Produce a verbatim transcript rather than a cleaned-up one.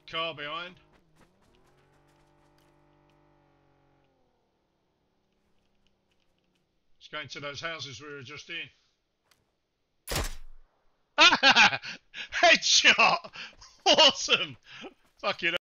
Car behind. It's going to those houses we were just in. Headshot! Awesome! Fucking